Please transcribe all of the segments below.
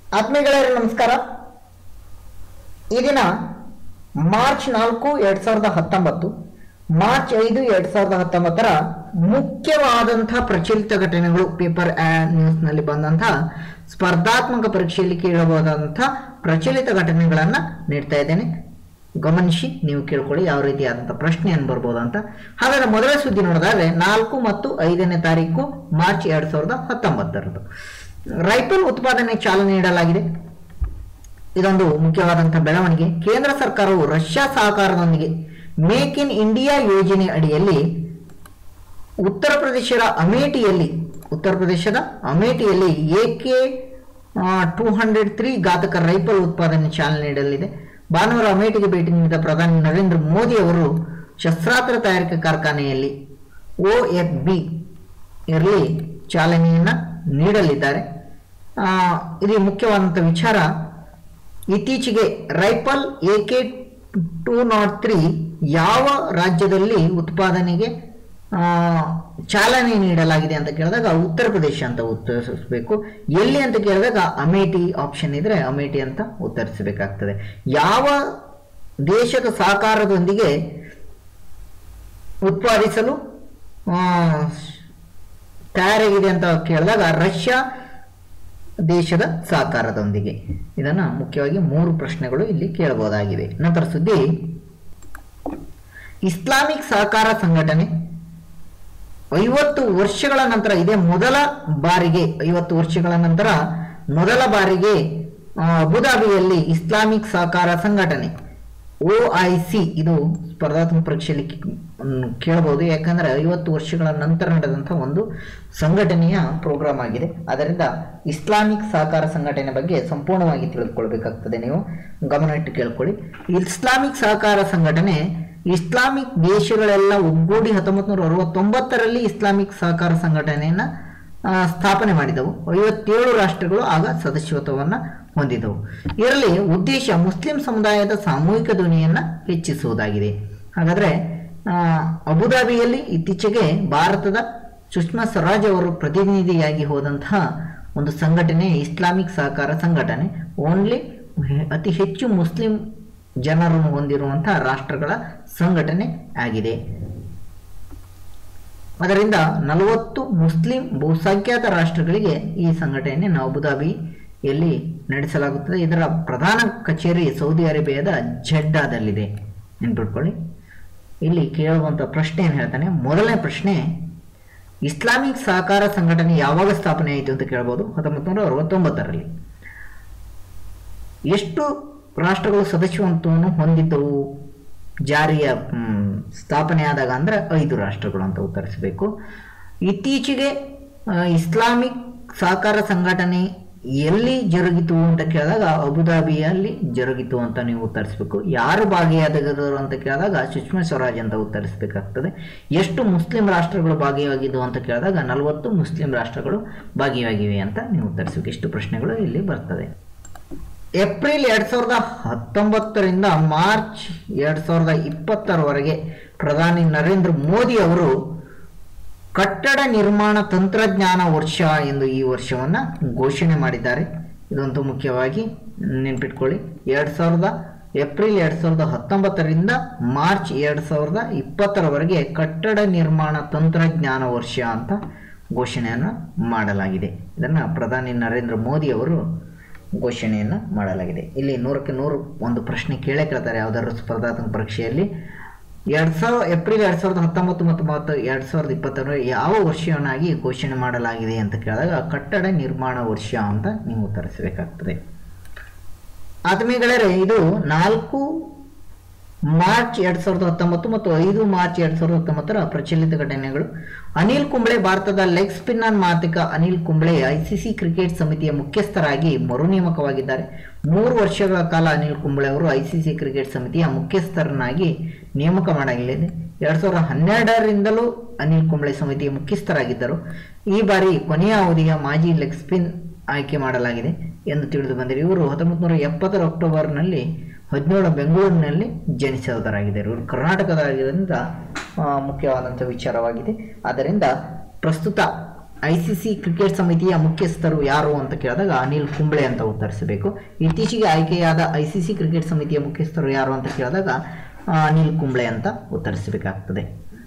ಆತ್ಮೀಯಗಳೇ ನಮಸ್ಕಾರ. ಈ ದಿನ ಮಾರ್ಚ್ 4, 2019, ಮಾರ್ಚ್ 5, 2019 ಮುಖ್ಯವಾದಂತಹ ಪ್ರಚಲಿತ ಘಟನೆಗಳು ಪೇಪರ್ ನ್ಯೂಸ್ ನಲ್ಲಿ ಬಂದಂತಹ ಸ್ಪರ್ಧಾತ್ಮಕ ಪರೀಕ್ಷೆಯಲ್ಲಿ ಕೇಳಬಹುದಾದಂತಹ ಪ್ರಚಲಿತ ಘಟನೆಗಳನ್ನ ನೀಡ್ತಾ ಇದ್ದೇನೆ. ಗಮನಿಸಿ, ನೀವು ಕೇಳ್ಕೊಳ್ಳಿ ಯಾವ ರೀತಿಯಾದಂತಹ ಪ್ರಶ್ನೆಯನ್ನು ಬರ್ಬೋದು ಅಂತ. ಹಾಗಾದ್ರೆ ಮೊದಲ ಸುದ್ದಿ ನೋಡಿದ್ರೆ 4 ಮತ್ತು 5ನೇ ತಾರೀಕು ಮಾರ್ಚ್ 2019 ರೈಫಲ್ ಉತ್ಪಾದನೆ ಚಾಲನೆ ನೀಡಲಾಗಿದೆ. ಇದೊಂದು ಮುಖ್ಯವಾದಂತಹ ಬೆಳವಣಿಗೆ. ಕೇಂದ್ರ ಸರ್ಕಾರವು ರಷ್ಯಾ ಸಹಕಾರದೊಂದಿಗೆ ಮೇಕ್ ಇನ್ ಇಂಡಿಯಾ ಯೋಜನೆ ಅಡಿಯಲ್ಲಿ ಉತ್ತರ ಪ್ರದೇಶದ ಅಮೇಠಿಯಲ್ಲಿ AK-203 ಘಾತಕ ರೈಫಲ್ ಉತ್ಪಾದನೆ ಚಾಲನೆ ನೀಡಲಿದೆ. ಭಾನುವಾರ ಅಮೇಠಿಗೆ ಭೇಟಿ ನೀಡಿದ ಪ್ರಧಾನಿ ನರೇಂದ್ರ ಮೋದಿ ಅವರು ಶಸ್ತ್ರಾಸ್ತ್ರ ತಯಾರಿಕಾ ಕಾರ್ಖಾನೆಯಲ್ಲಿ OFB ಇರಲಿ ಚಾಲನೆಯನ್ನ ನೀಡಲಿದ್ದಾರೆ. ಇದು ಮುಖ್ಯವಾದಂಥ ವಿಚಾರ. ಇತ್ತೀಚೆಗೆ ರೈಫಲ್ AK-203 ಯಾವ ರಾಜ್ಯದಲ್ಲಿ ಉತ್ಪಾದನೆಗೆ ಚಾಲನೆ ನೀಡಲಾಗಿದೆ ಅಂತ ಕೇಳಿದಾಗ ಉತ್ತರ ಪ್ರದೇಶ ಅಂತ ಉತ್ತರಿಸಬೇಕು. ಎಲ್ಲಿ ಅಂತ ಕೇಳಿದಾಗ ಅಮೇಠಿ ಆಪ್ಷನ್ ಇದ್ರೆ ಅಮೇಠಿ ಅಂತ ಉತ್ತರಿಸಬೇಕಾಗ್ತದೆ. ಯಾವ ದೇಶದ ಸಹಕಾರದೊಂದಿಗೆ ಉತ್ಪಾದಿಸಲು ತಯಾರಾಗಿದೆ ಅಂತ ಕೇಳಿದಾಗ ರಷ್ಯಾ ದೇಶದ ಸಹಕಾರದೊಂದಿಗೆ. ಇದನ್ನ ಮುಖ್ಯವಾಗಿ 3 ಪ್ರಶ್ನೆಗಳು ಇಲ್ಲಿ ಕೇಳಬಹುದಾಗಿವೆ. ನಂತರ ಸುದ್ದಿ, ಇಸ್ಲಾಮಿಕ್ ಸಹಕಾರ ಸಂಘಟನೆ 50 ವರ್ಷಗಳ ನಂತರ ಇದೇ ಮೊದಲ ಬಾರಿಗೆ 50 ವರ್ಷಗಳ ನಂತರ ಮೊದಲ ಬಾರಿಗೆ ಅಬುಧಾಬಿಯಲ್ಲಿ ಇಸ್ಲಾಮಿಕ್ ಸಹಕಾರ ಸಂಘಟನೆ OIC ಇದು ಸ್ಪರ್ಧಾತ್ಮಕ ಪರೀಕ್ಷೆಯಲ್ಲಿ ಕೇಳಬಹುದು. ಯಾಕಂದ್ರೆ 50 ವರ್ಷಗಳ ನಂತರ ನಡೆದಂತಹ ಒಂದು ಸಂಘಟನೆಯ ಪ್ರೋಗ್ರಾಮ್ ಆಗಿದೆ. ಅದರಿಂದ ಇಸ್ಲಾಮಿಕ್ ಸಹಕಾರ ಸಂಘಟನೆ ಬಗ್ಗೆ ಸಂಪೂರ್ಣವಾಗಿ ತಿಳಿದುಕೊಳ್ಬೇಕಾಗ್ತದೆ. ನೀವು ಗಮನ ಇಟ್ಟು ಕೇಳ್ಕೊಳ್ಳಿ. ಇಸ್ಲಾಮಿಕ್ ಸಹಕಾರ ಸಂಘಟನೆ ಇಸ್ಲಾಮಿಕ್ ದೇಶಗಳೆಲ್ಲ ಒಗ್ಗೂಡಿ 1969ರಲ್ಲಿ ಇಸ್ಲಾಮಿಕ್ ಸಹಕಾರ ಸಂಘಟನೆಯನ್ನ ಸ್ಥಾಪನೆ ಮಾಡಿದವು. 57 ರಾಷ್ಟ್ರಗಳು ಆಗ ಸದಸ್ಯತ್ವವನ್ನ ಹೊಂದಿದವು. ಇದರಲ್ಲಿ ಉದ್ದೇಶ ಮುಸ್ಲಿಂ ಸಮುದಾಯದ ಸಾಮೂಹಿಕ ಧ್ವನಿಯನ್ನ ಹೆಚ್ಚಿಸುವುದಾಗಿದೆ. ಹಾಗಾದ್ರೆ ಅಬುಧಾಬಿಯಲ್ಲಿ ಇತ್ತೀಚೆಗೆ ಭಾರತದ ಸುಷ್ಮಾ ಸ್ವರಾಜ್ ಅವರು ಪ್ರತಿನಿಧಿಯಾಗಿ ಹೋದಂತಹ ಒಂದು ಸಂಘಟನೆ ಇಸ್ಲಾಮಿಕ್ ಸಹಕಾರ ಸಂಘಟನೆ. ಓನ್ಲಿ ಅತಿ ಹೆಚ್ಚು ಮುಸ್ಲಿಂ ಜನರನ್ನು ಹೊಂದಿರುವಂತಹ ರಾಷ್ಟ್ರಗಳ ಸಂಘಟನೆ ಆಗಿದೆ. ಅದರಿಂದ 40 ಮುಸ್ಲಿಂ ಬಹುಸಂಖ್ಯಾತ ರಾಷ್ಟ್ರಗಳಿಗೆ ಈ ಸಂಘಟನೆಯನ್ನು ಅಬುಧಾಬಿಯಲ್ಲಿ ನಡೆಸಲಾಗುತ್ತದೆ. ಇದರ ಪ್ರಧಾನ ಕಚೇರಿ ಸೌದಿ ಅರೇಬಿಯಾದ ಜೆಡ್ಡಾದಲ್ಲಿದೆ. ನೆನ್ಪಿಟ್ಕೊಳ್ಳಿ. ಇಲ್ಲಿ ಕೇಳುವಂತ ಪ್ರಶ್ನೆ ಏನು ಹೇಳ್ತಾನೆ. ಮೊದಲನೇ ಪ್ರಶ್ನೆ, ಇಸ್ಲಾಮಿಕ್ ಸಹಕಾರ ಸಂಘಟನೆ ಯಾವಾಗ ಸ್ಥಾಪನೆ ಆಯಿತು ಅಂತ ಕೇಳಬಹುದು. 1969ರಲ್ಲಿ. ಎಷ್ಟು ರಾಷ್ಟ್ರಗಳು ಸದಸ್ಯತ್ವವನ್ನು ಹೊಂದಿದ್ದವು ಜಾರಿಯ ಸ್ಥಾಪನೆ ಆದಾಗ ಅಂದ್ರೆ 5 ರಾಷ್ಟ್ರಗಳು ಅಂತ ಉತ್ತರಿಸಬೇಕು. ಇತ್ತೀಚೆಗೆ ಇಸ್ಲಾಮಿಕ್ ಸಹಕಾರ ಸಂಘಟನೆ ಎಲ್ಲಿ ಜರುಗಿತು ಅಂತ ಕೇಳಿದಾಗ ಅಬುಧಾಬಿಯಲ್ಲಿ ಜರುಗಿತು ಅಂತ ನೀವು ಉತ್ತರಿಸಬೇಕು. ಯಾರು ಭಾಗಿಯಾದರು ಅಂತ ಕೇಳಿದಾಗ ಸುಷ್ಮಾ ಸ್ವರಾಜ್ ಅಂತ ಉತ್ತರಿಸಬೇಕಾಗ್ತದೆ. ಎಷ್ಟು ಮುಸ್ಲಿಂ ರಾಷ್ಟ್ರಗಳು ಭಾಗಿಯಾಗಿದ್ದವು ಅಂತ ಕೇಳಿದಾಗ 40 ಮುಸ್ಲಿಂ ರಾಷ್ಟ್ರಗಳು ಭಾಗಿಯಾಗಿವೆ ಅಂತ ನೀವು ಉತ್ತರಿಸಬೇಕು. ಇಷ್ಟು ಪ್ರಶ್ನೆಗಳು ಇಲ್ಲಿ ಬರ್ತದೆ. ಏಪ್ರಿಲ್ 2019ರಿಂದ ಮಾರ್ಚ್ 2020ರವರೆಗೆ ಪ್ರಧಾನಿ ನರೇಂದ್ರ ಮೋದಿ ಅವರು ಕಟ್ಟಡ ನಿರ್ಮಾಣ ತಂತ್ರಜ್ಞಾನ ವರ್ಷ ಎಂದು ಈ ವರ್ಷವನ್ನ ಘೋಷಣೆ ಮಾಡಿದ್ದಾರೆ. ಇದಂತೂ ಮುಖ್ಯವಾಗಿ ನೆನ್ಪಿಟ್ಕೊಳ್ಳಿ. ಏಪ್ರಿಲ್ 2019ರಿಂದ ಮಾರ್ಚ್ 2020ರವರೆಗೆ ಕಟ್ಟಡ ನಿರ್ಮಾಣ ತಂತ್ರಜ್ಞಾನ ವರ್ಷ ಅಂತ ಘೋಷಣೆಯನ್ನು ಮಾಡಲಾಗಿದೆ. ಇದನ್ನ ಪ್ರಧಾನಿ ನರೇಂದ್ರ ಮೋದಿ ಅವರು ಘೋಷಣೆಯನ್ನ ಮಾಡಲಾಗಿದೆ. ಇಲ್ಲಿ 100ಕ್ಕೆ 100 ಒಂದು ಪ್ರಶ್ನೆ ಕೇಳ್ತಾರೆ ಯಾವ್ದಾದ್ರು ಸ್ಪರ್ಧಾತ್ಮಕ ಪರೀಕ್ಷೆಯಲ್ಲಿ. ಏಪ್ರಿಲ್ 2019 ಮತ್ತು 2020 ಯಾವ ವರ್ಷವನ್ನಾಗಿ ಘೋಷಣೆ ಮಾಡಲಾಗಿದೆ ಅಂತ ಕೇಳಿದಾಗ ಕಟ್ಟಡ ನಿರ್ಮಾಣ ವರ್ಷ ಅಂತ ನೀವು ಉತ್ತರಿಸಬೇಕಾಗ್ತದೆ. ಆತ್ಮೀಯಗಳೇ, ಇದು 4 ಮಾರ್ಚ್ 2019 ಮತ್ತು 5 ಮಾರ್ಚ್ 2019 ಪ್ರಚಲಿತ ಘಟನೆಗಳು. ಅನಿಲ್ ಕುಂಬ್ಳೆ ಭಾರತದ ಲೆಗ್ ಸ್ಪಿನ್ನರ್ ಮಾಂತ್ರಿಕ ಅನಿಲ್ ಕುಂಬ್ಳೆ ICC ಕ್ರಿಕೆಟ್ ಸಮಿತಿಯ ಮುಖ್ಯಸ್ಥರಾಗಿ ಮರು ನೇಮಕವಾಗಿದ್ದಾರೆ. 3 ವರ್ಷಗಳ ಕಾಲ ಅನಿಲ್ ಕುಂಬ್ಳೆ ಅವರು ICC ಕ್ರಿಕೆಟ್ ಸಮಿತಿಯ ಮುಖ್ಯಸ್ಥರನ್ನಾಗಿ ನೇಮಕ ಮಾಡಲಾಗಿದೆ. 2012ರಿಂದಲೂ ಅನಿಲ್ ಕುಂಬ್ಳೆ ಸಮಿತಿಯ ಮುಖ್ಯಸ್ಥರಾಗಿದ್ದರು. ಈ ಬಾರಿ ಕೊನೆಯ ಅವಧಿಯ ಮಾಜಿ ಲೆಗ್ ಸ್ಪಿನ್ ಆಯ್ಕೆ ಮಾಡಲಾಗಿದೆ ಎಂದು ತಿಳಿದು ಬಂದಿದೆ. ಇವರು 1970 ಅಕ್ಟೋಬರ್ನಲ್ಲಿ 17 ಬೆಂಗಳೂರಿನಲ್ಲಿ ಜನಿಸಿದವರಾಗಿದ್ದಾರೆ. ಇವರು ಕರ್ನಾಟಕದಾಗಿದ್ದರಿಂದ ಮುಖ್ಯವಾದಂಥ ವಿಚಾರವಾಗಿದೆ. ಆದ್ದರಿಂದ ಪ್ರಸ್ತುತ ICC ಕ್ರಿಕೆಟ್ ಸಮಿತಿಯ ಮುಖ್ಯಸ್ಥರು ಯಾರು ಅಂತ ಕೇಳಿದಾಗ ಅನಿಲ್ ಕುಂಬ್ಳೆ ಅಂತ ಉತ್ತರಿಸಬೇಕು. ಇತ್ತೀಚೆಗೆ ಆಯ್ಕೆಯಾದ ICC ಕ್ರಿಕೆಟ್ ಸಮಿತಿಯ ಮುಖ್ಯಸ್ಥರು ಯಾರು ಅಂತ ಕೇಳಿದಾಗ ಅನಿಲ್ ಕುಂಬ್ಳೆ ಅಂತ ಉತ್ತರಿಸಬೇಕಾಗ್ತದೆ.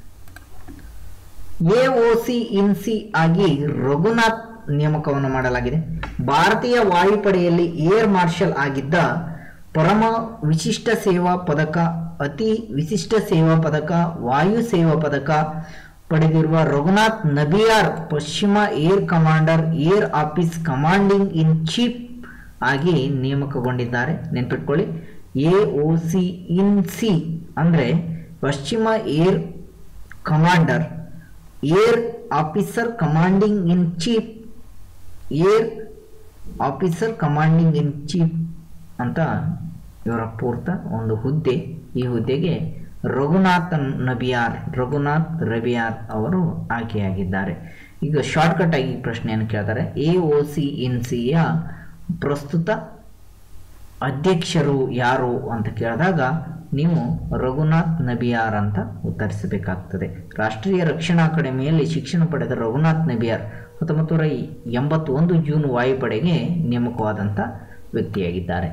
AOC ಇನ್ ಸಿ ಆಗಿ ರಘುನಾಥ್ ನೇಮಕವನ್ನು ಮಾಡಲಾಗಿದೆ. ಭಾರತೀಯ ವಾಯುಪಡೆಯಲ್ಲಿ ಏರ್ ಮಾರ್ಷಲ್ ಆಗಿದ್ದ ಪರಮ ವಿಶಿಷ್ಟ ಸೇವಾ ಪದಕ, ಅತಿ ವಿಶಿಷ್ಟ ಸೇವಾ ಪದಕ, ವಾಯು ಸೇವಾ ಪದಕ ಪಡೆದಿರುವ ರಘುನಾಥ್ ನಬಿಯಾರ್ ಪಶ್ಚಿಮ air commander, air office commanding in chief ಆಗಿ ನೇಮಕಗೊಂಡಿದ್ದಾರೆ. ನೆನ್ಪಿಟ್ಕೊಳ್ಳಿ, AOC ಇನ್ ಸಿ ಅಂದರೆ ಪಶ್ಚಿಮ air commander, air officer commanding in chief, air officer commanding in chief ಅಂತ ಇವರ ಪೂರ್ತ ಒಂದು ಹುದ್ದೆ. ಈ ಹುದ್ದೆಗೆ ರಘುನಾಥ್ ರಬಿಯಾರ್ ಅವರು ಆಯ್ಕೆಯಾಗಿದ್ದಾರೆ. ಈಗ ಶಾರ್ಟ್ಕಟ್ ಆಗಿ ಪ್ರಶ್ನೆಯನ್ನು ಕೇಳ್ತಾರೆ. AOC ಇನ್ ಸಿಯ ಪ್ರಸ್ತುತ ಅಧ್ಯಕ್ಷರು ಯಾರು ಅಂತ ಕೇಳಿದಾಗ ನೀವು ರಘುನಾಥ್ ನಬಿಯಾರ್ ಅಂತ ಉತ್ತರಿಸಬೇಕಾಗ್ತದೆ. ರಾಷ್ಟ್ರೀಯ ರಕ್ಷಣಾ ಅಕಾಡೆಮಿಯಲ್ಲಿ ಶಿಕ್ಷಣ ಪಡೆದ ರಘುನಾಥ್ ನಬಿಯಾರ್ 1981 ಜೂನ್ ವಾಯುಪಡೆಗೆ ನೇಮಕವಾದಂಥ ವ್ಯಕ್ತಿಯಾಗಿದ್ದಾರೆ.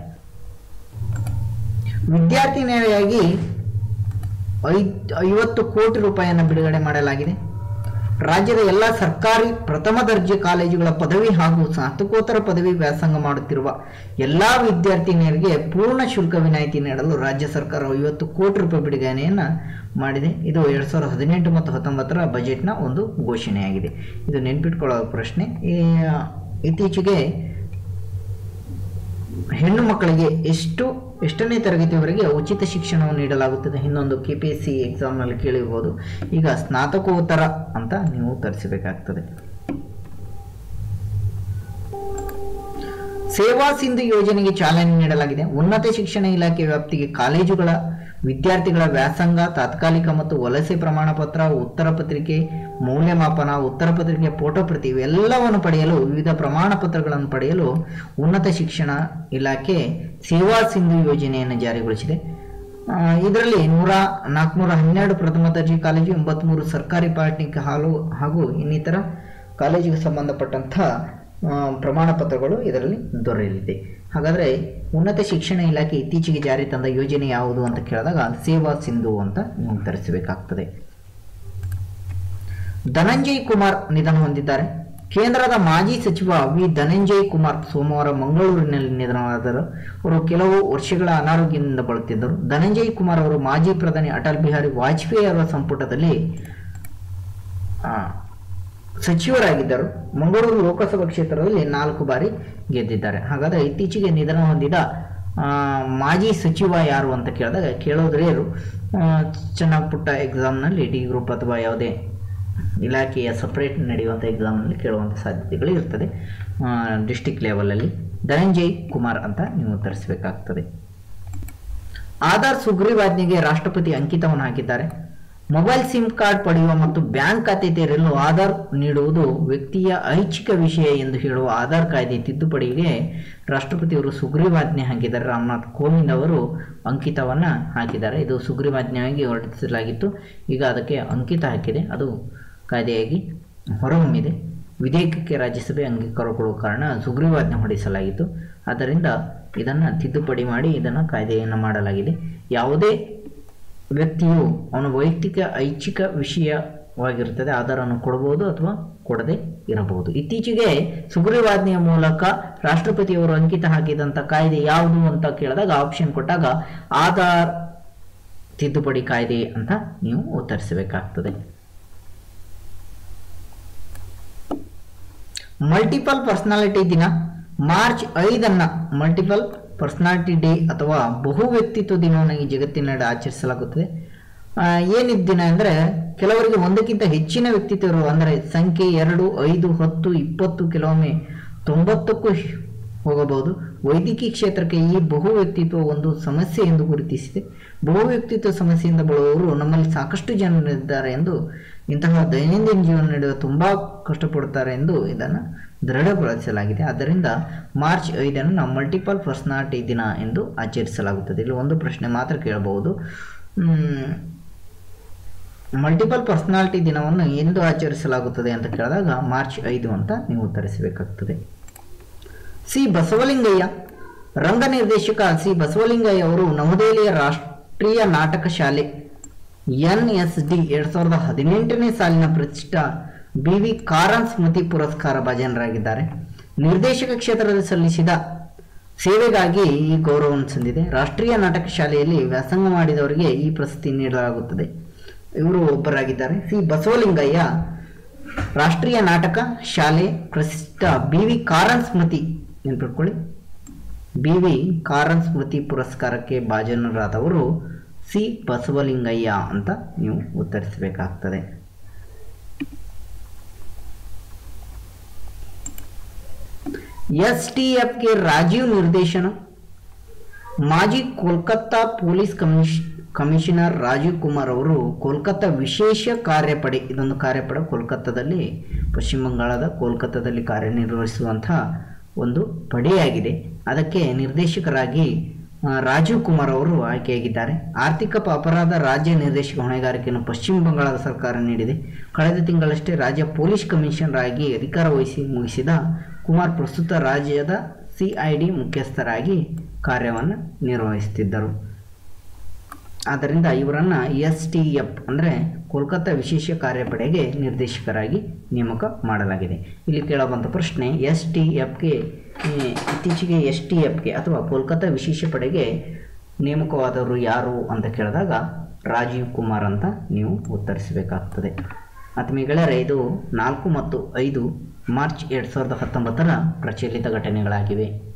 ವಿದ್ಯಾರ್ಥಿನಿಯರಿಗಾಗಿ 50 ಕೋಟಿ ರೂಪಾಯಿಯನ್ನು ಬಿಡುಗಡೆ ಮಾಡಲಾಗಿದೆ. ರಾಜ್ಯದ ಎಲ್ಲ ಸರ್ಕಾರಿ ಪ್ರಥಮ ದರ್ಜೆ ಕಾಲೇಜುಗಳ ಪದವಿ ಹಾಗೂ ಸ್ನಾತಕೋತ್ತರ ಪದವಿ ವ್ಯಾಸಂಗ ಮಾಡುತ್ತಿರುವ ಎಲ್ಲ ವಿದ್ಯಾರ್ಥಿನಿಯರಿಗೆ ಪೂರ್ಣ ಶುಲ್ಕ ವಿನಾಯಿತಿ ನೀಡಲು ರಾಜ್ಯ ಸರ್ಕಾರ 50 ಕೋಟಿ ರೂಪಾಯಿ ಬಿಡುಗಡೆಯನ್ನು ಮಾಡಿದೆ. ಇದು 2018 ಮತ್ತು 19ರ ಬಜೆಟ್ನ ಒಂದು ಘೋಷಣೆಯಾಗಿದೆ. ಇದು ನೆನ್ಪಿಟ್ಕೊಳ್ಳೋ ಪ್ರಶ್ನೆ. ಇತ್ತೀಚೆಗೆ ಹೆಣ್ಣು ಮಕ್ಕಳಿಗೆ ಎಷ್ಟನೇ ತರಗತಿಯವರೆಗೆ ಉಚಿತ ಶಿಕ್ಷಣವನ್ನು ನೀಡಲಾಗುತ್ತದೆ? ಇನ್ನೊಂದು KPSC ಎಕ್ಸಾಮ್ನಲ್ಲಿ ಕೇಳಿರ್ಬೋದು. ಈಗ ಸ್ನಾತಕೋತ್ತರ ಅಂತ ನೀವು ಉತ್ತರಿಸಬೇಕಾಗ್ತದೆ. ಸೇವಾ ಸಿಂಧು ಯೋಜನೆಗೆ ಚಾಲನೆ ನೀಡಲಾಗಿದೆ. ಉನ್ನತ ಶಿಕ್ಷಣ ಇಲಾಖೆ ವ್ಯಾಪ್ತಿಗೆ ಕಾಲೇಜುಗಳ ವಿದ್ಯಾರ್ಥಿಗಳ ವ್ಯಾಸಂಗ, ತಾತ್ಕಾಲಿಕ ಮತ್ತು ವಲಸೆ ಪ್ರಮಾಣ ಪತ್ರ, ಉತ್ತರ ಪತ್ರಿಕೆ ಮೌಲ್ಯಮಾಪನ, ಉತ್ತರ ಪತ್ರಿಕೆ ಫೋಟೋ ಪ್ರತಿ ಇವೆಲ್ಲವನ್ನು ಪಡೆಯಲು, ವಿವಿಧ ಪ್ರಮಾಣ ಪತ್ರಗಳನ್ನು ಪಡೆಯಲು ಉನ್ನತ ಶಿಕ್ಷಣ ಇಲಾಖೆ ಸೇವಾ ಸಿಂಧು ಯೋಜನೆಯನ್ನು ಜಾರಿಗೊಳಿಸಿದೆ. ಇದರಲ್ಲಿ 412 ಪ್ರಥಮ ದರ್ಜೆ ಕಾಲೇಜು, 83 ಸರ್ಕಾರಿ ಪಾಲಿಟೆಕ್ನಿಕ್ ಹಾಗೂ ಇನ್ನಿತರ ಕಾಲೇಜಿಗೆ ಸಂಬಂಧಪಟ್ಟಂತಹ ಪ್ರಮಾಣ ಪತ್ರಗಳು ಇದರಲ್ಲಿ ದೊರೆಯಲಿದೆ. ಹಾಗಾದರೆ ಉನ್ನತ ಶಿಕ್ಷಣ ಇಲಾಖೆ ಇತ್ತೀಚೆಗೆ ಜಾರಿ ತಂದ ಯೋಜನೆ ಯಾವುದು ಅಂತ ಕೇಳಿದಾಗ ಸೇವಾ ಸಿಂಧು ಅಂತ ನೀವು ಉತ್ತರಿಸಬೇಕಾಗ್ತದೆ. ಧನಂಜಯ್ ಕುಮಾರ್ ನಿಧನ ಹೊಂದಿದ್ದಾರೆ. ಕೇಂದ್ರದ ಮಾಜಿ ಸಚಿವ ವಿ ಧನಂಜಯ್ ಕುಮಾರ್ ಸೋಮವಾರ ಮಂಗಳೂರಿನಲ್ಲಿ ನಿಧನರಾದರು. ಅವರು ಕೆಲವು ವರ್ಷಗಳ ಅನಾರೋಗ್ಯದಿಂದ ಬಳಲುತ್ತಿದ್ದರು. ಧನಂಜಯ್ ಕುಮಾರ್ ಅವರು ಮಾಜಿ ಪ್ರಧಾನಿ ಅಟಲ್ ಬಿಹಾರಿ ವಾಜಪೇಯಿ ಅವರ ಸಂಪುಟದಲ್ಲಿ ಸಚಿವರಾಗಿದ್ದರು. ಮಂಗಳೂರು ಲೋಕಸಭಾ ಕ್ಷೇತ್ರದಲ್ಲಿ 4 ಬಾರಿ ಗೆದ್ದಿದ್ದಾರೆ. ಹಾಗಾದರೆ ಇತ್ತೀಚೆಗೆ ನಿಧನ ಹೊಂದಿದ ಮಾಜಿ ಸಚಿವ ಯಾರು ಅಂತ ಕೇಳಿದಾಗ ಕೇಳೋದ್ರೇರು ಸಣ್ಣ ಪುಟ್ಟ ಎಕ್ಸಾಮ್ನಲ್ಲಿ ಡಿ ಗ್ರೂಪ್ ಅಥವಾ ಯಾವುದೇ ಇಲಾಖೆಯ ಸಪ್ರೇಟ್ ನಡೆಯುವಂಥ ಎಕ್ಸಾಮ್ನಲ್ಲಿ ಕೇಳುವಂಥ ಸಾಧ್ಯತೆಗಳು ಇರ್ತದೆ. ಡಿಸ್ಟಿಕ್ ಲೆವೆಲಲ್ಲಿ ಧನಂಜಯ್ ಕುಮಾರ್ ಅಂತ ನೀವು ಉತ್ತರಿಸಬೇಕಾಗ್ತದೆ. ಆಧಾರ್ ಸುಗ್ರೀವಾಜ್ಞೆಗೆ ರಾಷ್ಟ್ರಪತಿ ಅಂಕಿತವನ್ನು ಹಾಕಿದ್ದಾರೆ. ಮೊಬೈಲ್ ಸಿಮ್ ಕಾರ್ಡ್ ಪಡೆಯುವ ಮತ್ತು ಬ್ಯಾಂಕ್ ಖಾತೆ ತೆರೆಯಲು ಆಧಾರ್ ನೀಡುವುದು ವ್ಯಕ್ತಿಯ ಐಚ್ಛಿಕ ವಿಷಯ ಎಂದು ಹೇಳುವ ಆಧಾರ್ ಕಾಯ್ದೆ ತಿದ್ದುಪಡಿಗೆ ರಾಷ್ಟ್ರಪತಿಯವರು ಸುಗ್ರೀವಾಜ್ಞೆ ಹಾಕಿದ್ದಾರೆ. ರಾಮನಾಥ್ ಕೋವಿಂದ್ ಅವರು ಅಂಕಿತವನ್ನು ಹಾಕಿದ್ದಾರೆ. ಇದು ಸುಗ್ರೀವಾಜ್ಞೆಯಾಗಿ ಹೊರಡಿಸಲಾಗಿತ್ತು. ಈಗ ಅದಕ್ಕೆ ಅಂಕಿತ ಹಾಕಿದೆ. ಅದು ಕಾಯ್ದೆಯಾಗಿ ಹೊರಹೊಮ್ಮಿದೆ. ವಿಧೇಯಕಕ್ಕೆ ರಾಜ್ಯಸಭೆ ಅಂಗೀಕಾರ ಕೊಡುವ ಕಾರಣ ಸುಗ್ರೀವಾಜ್ಞೆ ಹೊರಡಿಸಲಾಗಿತ್ತು. ಆದ್ದರಿಂದ ಇದನ್ನು ತಿದ್ದುಪಡಿ ಮಾಡಿ ಇದನ್ನು ಕಾಯ್ದೆಯನ್ನು ಮಾಡಲಾಗಿದೆ. ಯಾವುದೇ ವ್ಯಕ್ತಿಯು ಅವನ ವೈಯಕ್ತಿಕ ಐಚ್ಛಿಕ ವಿಷಯವಾಗಿರುತ್ತದೆ. ಆಧಾರವನ್ನು ಕೊಡಬಹುದು ಅಥವಾ ಕೊಡದೆ ಇರಬಹುದು. ಇತ್ತೀಚೆಗೆ ಸುಗ್ರೀವಾಜ್ಞೆಯ ಮೂಲಕ ರಾಷ್ಟ್ರಪತಿಯವರು ಅಂಕಿತ ಹಾಕಿದಂಥ ಕಾಯ್ದೆ ಯಾವುದು ಅಂತ ಕೇಳಿದಾಗ ಆಪ್ಷನ್ ಕೊಟ್ಟಾಗ ಆಧಾರ್ ತಿದ್ದುಪಡಿ ಕಾಯ್ದೆ ಅಂತ ನೀವು ಉತ್ತರಿಸಬೇಕಾಗ್ತದೆ. ಮಲ್ಟಿಪಲ್ ಪರ್ಸನಾಲಿಟಿ ದಿನ ಮಾರ್ಚ್ 5 ಮಲ್ಟಿಪಲ್ ಪರ್ಸನಾಲಿಟಿ ಡೇ ಅಥವಾ ಬಹು ವ್ಯಕ್ತಿತ್ವ ದಿನವನ್ನು ಈ ಜಗತ್ತಿನೆಡೆ ಆಚರಿಸಲಾಗುತ್ತದೆ. ಏನಿದ್ದ ದಿನ ಅಂದರೆ ಕೆಲವರಿಗೆ ಒಂದಕ್ಕಿಂತ ಹೆಚ್ಚಿನ ವ್ಯಕ್ತಿತ್ವ ಇರುವ, ಅಂದರೆ ಸಂಖ್ಯೆ 2, 5, 10, 20 ಕೆಲವೊಮ್ಮೆ 90ಕ್ಕೂ ಹೋಗಬಹುದು. ವೈದ್ಯಕೀಯ ಕ್ಷೇತ್ರಕ್ಕೆ ಈ ಬಹು ವ್ಯಕ್ತಿತ್ವ ಒಂದು ಸಮಸ್ಯೆ ಎಂದು ಗುರುತಿಸಿದೆ. ಬಹು ವ್ಯಕ್ತಿತ್ವ ಸಮಸ್ಯೆಯಿಂದ ಬಳಲುವವರು ನಮ್ಮಲ್ಲಿ ಸಾಕಷ್ಟು ಜನರಿದ್ದಾರೆ ಎಂದು, ಇಂತಹ ದೈನಂದಿನ ಜೀವನ ನಡೆಯುವ ತುಂಬಾ ಕಷ್ಟಪಡುತ್ತಾರೆ ಎಂದು ಇದನ್ನು ದೃಢಪಡಿಸಲಾಗಿದೆ. ಆದ್ದರಿಂದ ಮಾರ್ಚ್ 5 ಮಲ್ಟಿಪಲ್ ಪರ್ಸನಾಲಿಟಿ ದಿನ ಎಂದು ಆಚರಿಸಲಾಗುತ್ತದೆ. ಇಲ್ಲಿ ಒಂದು ಪ್ರಶ್ನೆ ಮಾತ್ರ ಕೇಳಬಹುದು. ಮಲ್ಟಿಪಲ್ ಪರ್ಸನಾಲಿಟಿ ದಿನವನ್ನು ಎಂದು ಆಚರಿಸಲಾಗುತ್ತದೆ ಅಂತ ಕೇಳಿದಾಗ ಮಾರ್ಚ್ 5 ಅಂತ ನೀವು ಉತ್ತರಿಸಬೇಕಾಗ್ತದೆ. ಸಿ ಬಸವಲಿಂಗಯ್ಯ, ರಂಗ ನಿರ್ದೇಶಕ ಸಿ ಬಸವಲಿಂಗಯ್ಯ ಅವರು ನವದೆಹಲಿಯ ರಾಷ್ಟ್ರೀಯ ನಾಟಕ ಶಾಲೆ NSD 2018ನೇ ಸಾಲಿನ ಪ್ರತಿಷ್ಠ BV ಕಾರನ್ ಸ್ಮೃತಿ ಪುರಸ್ಕಾರ ಭಾಜನರಾಗಿದ್ದಾರೆ. ನಿರ್ದೇಶಕ ಕ್ಷೇತ್ರದಲ್ಲಿ ಸಲ್ಲಿಸಿದ ಸೇವೆಗಾಗಿ ಈ ಗೌರವವನ್ನು ಸಂದಿದೆ. ರಾಷ್ಟ್ರೀಯ ನಾಟಕ ಶಾಲೆಯಲ್ಲಿ ವ್ಯಾಸಂಗ ಮಾಡಿದವರಿಗೆ ಈ ಪ್ರಶಸ್ತಿ ನೀಡಲಾಗುತ್ತದೆ. ಇವರು ಒಬ್ಬರಾಗಿದ್ದಾರೆ. ಸಿ ಬಸವಲಿಂಗಯ್ಯ ರಾಷ್ಟ್ರೀಯ ನಾಟಕ ಶಾಲೆ ಪ್ರಸಿದ್ಧ BV ಕಾರನ್ ಸ್ಮೃತಿ, ನೆನಪಿಟ್ಕೊಳ್ಳಿ, BV ಕಾರನ್ ಸ್ಮೃತಿ ಪುರಸ್ಕಾರಕ್ಕೆ ಭಾಜನರಾದವರು ಸಿ ಬಸವಲಿಂಗಯ್ಯ ಅಂತ ನೀವು ಉತ್ತರಿಸಬೇಕಾಗ್ತದೆ. STFಗೆ ರಾಜೀವ್ ನಿರ್ದೇಶನ. ಮಾಜಿ ಕೋಲ್ಕತ್ತಾ ಪೊಲೀಸ್ ಕಮಿಷನರ್ ರಾಜೀವ್ ಕುಮಾರ್ ಅವರು ಕೋಲ್ಕತ್ತಾ ವಿಶೇಷ ಕಾರ್ಯಪಡೆ, ಇದೊಂದು ಕಾರ್ಯಪಡೆ ಕೋಲ್ಕತ್ತಾದಲ್ಲಿ, ಪಶ್ಚಿಮ ಬಂಗಾಳದ ಕೋಲ್ಕತ್ತಾದಲ್ಲಿ ಕಾರ್ಯನಿರ್ವಹಿಸುವಂತಹ ಒಂದು ಪಡೆಯಾಗಿದೆ. ಅದಕ್ಕೆ ನಿರ್ದೇಶಕರಾಗಿ ರಾಜೀವ್ ಕುಮಾರ್ ಅವರು ಆಯ್ಕೆಯಾಗಿದ್ದಾರೆ. ಆರ್ಥಿಕ ಅಪರಾಧ ರಾಜ್ಯ ನಿರ್ದೇಶಕ ಹೊಣೆಗಾರಿಕೆಯನ್ನು ಪಶ್ಚಿಮ ಬಂಗಾಳದ ಸರ್ಕಾರ ನೀಡಿದೆ. ಕಳೆದ ತಿಂಗಳಷ್ಟೇ ರಾಜ್ಯ ಪೊಲೀಸ್ ಕಮಿಷನರ್ ಆಗಿ ಅಧಿಕಾರ ಮುಗಿಸಿದ ಕುಮಾರ್ ಪ್ರಸ್ತುತ ರಾಜ್ಯದ CID ಮುಖ್ಯಸ್ಥರಾಗಿ ಕಾರ್ಯವನ್ನು ನಿರ್ವಹಿಸುತ್ತಿದ್ದರು. ಆದ್ದರಿಂದ ಇವರನ್ನು STF ಅಂದರೆ ಕೋಲ್ಕತ್ತಾ ವಿಶೇಷ ಕಾರ್ಯಪಡೆಗೆ ನಿರ್ದೇಶಕರಾಗಿ ನೇಮಕ ಮಾಡಲಾಗಿದೆ. ಇಲ್ಲಿ ಕೇಳಬಂತ ಪ್ರಶ್ನೆ, STFಗೆ ಇತ್ತೀಚೆಗೆ STFಗೆ ಅಥವಾ ಕೋಲ್ಕತ್ತಾ ವಿಶೇಷ ಪಡೆಗೆ ನೇಮಕವಾದವರು ಯಾರು ಅಂತ ಕೇಳಿದಾಗ ರಾಜೀವ್ ಕುಮಾರ್ ಅಂತ ನೀವು ಉತ್ತರಿಸಬೇಕಾಗ್ತದೆ. ಆತ್ಮೀಯಗಳೇ, ಇದು 4 ಮತ್ತು 5 ಮಾರ್ಚ್ 2019ರ ಪ್ರಚಲಿತ ಘಟನೆಗಳಾಗಿವೆ.